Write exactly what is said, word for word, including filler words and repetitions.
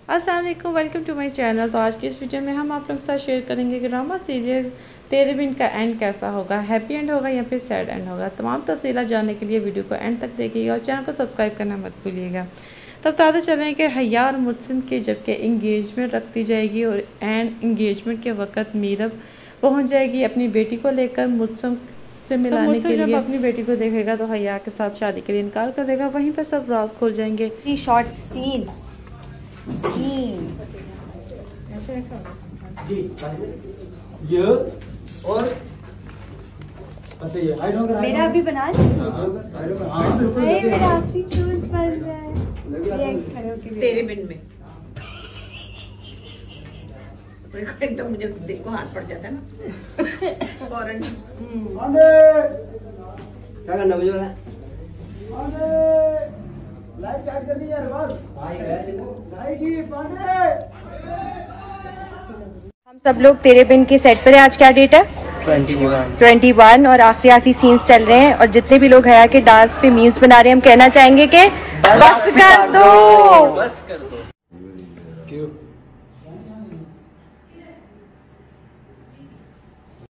अस्सलाम वालेकुम, welcome to my channel. तो आज की इस वीडियो में हम आप लोगों के साथ शेयर करेंगे कि ड्रामा सीरियल तेरे बिन का एंड कैसा होगा, हैप्पी एंड होगा या फिर सैड एंड होगा। तमाम तफसीलात जानने के लिए वीडियो को एंड तक देखिएगा और चैनल को सब्सक्राइब करना मत भूलिएगा। तब बताते चलें कि हया और मुहसिन की जबकि इंगेजमेंट रखती जाएगी और एंड इंगेजमेंट के वक्त मीरब पहुँच जाएगी अपनी बेटी को लेकर मुहसिन से मिलाने तो के लिए। जब अपनी बेटी को देखेगा तो हया के साथ शादी के लिए इनकार कर देगा। वहीं पर सब राज खुल जाएंगे। शॉर्ट सीन सीन ऐसे रखा जी ये और ऐसे ये हाइड होकर मेरा अभी बना दे। हां बिल्कुल मेरा आखिरी चूज बन रहा है ये खड़े होके तेरे बिन में एकदम तो मुझे देखो हाथ पड़ जाता है ना फौरन। आंदे क्या करना मुझे बता। आंदे लाइट ऐड करनी है यार बस भाई लाइट ही पांडे। हम सब लोग तेरे बिन के सेट पर हैं। आज क्या डेट है? ट्वेंटी वन और आखिरी आखिरी सीन्स चल रहे हैं और जितने भी लोग हया के डांस पे मीम्स बना रहे हैं, हम कहना चाहेंगे कि बस कर दो, बस कर दो। क्यों